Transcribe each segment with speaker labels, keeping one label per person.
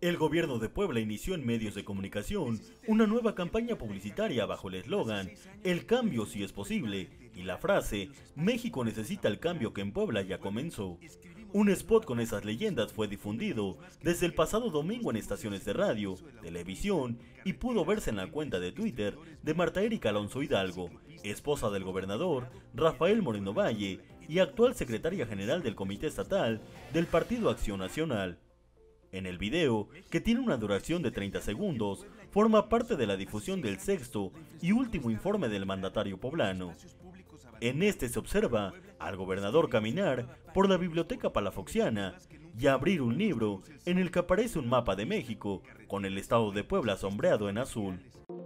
Speaker 1: El gobierno de Puebla inició en medios de comunicación una nueva campaña publicitaria bajo el eslogan "El cambio sí es posible" y la frase "México necesita el cambio que en Puebla ya comenzó". Un spot con esas leyendas fue difundido desde el pasado domingo en estaciones de radio, televisión y pudo verse en la cuenta de Twitter de Marta Erika Alonso Hidalgo, esposa del gobernador Rafael Moreno Valle y actual secretaria general del Comité Estatal del Partido Acción Nacional. En el video, que tiene una duración de 30 segundos, forma parte de la difusión del sexto y último informe del mandatario poblano. En este se observa al gobernador caminar por la biblioteca palafoxiana y abrir un libro en el que aparece un mapa de México con el estado de Puebla sombreado en azul.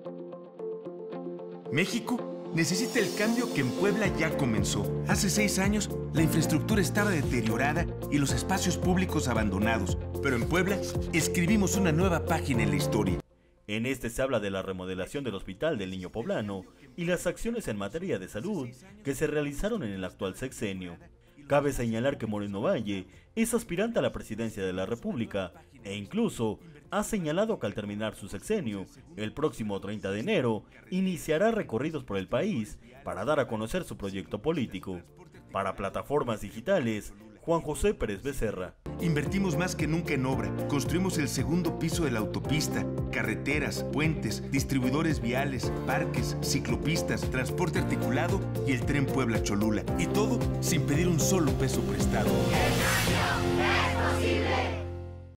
Speaker 2: México necesita el cambio que en Puebla ya comenzó. Hace 6 años, la infraestructura estaba deteriorada y los espacios públicos abandonados. Pero en Puebla, escribimos una nueva página en la historia.
Speaker 1: En este se habla de la remodelación del Hospital del Niño Poblano y las acciones en materia de salud que se realizaron en el actual sexenio. Cabe señalar que Moreno Valle es aspirante a la presidencia de la República e incluso ha señalado que al terminar su sexenio, el próximo 30 de enero, iniciará recorridos por el país para dar a conocer su proyecto político. Para Plataformas Digitales, Juan José Pérez Becerra.
Speaker 2: Invertimos más que nunca en obra. Construimos el segundo piso de la autopista, carreteras, puentes, distribuidores viales, parques, ciclopistas, transporte articulado y el tren Puebla-Cholula. Y todo sin pedir un solo peso prestado.
Speaker 3: ¡El cambio es posible!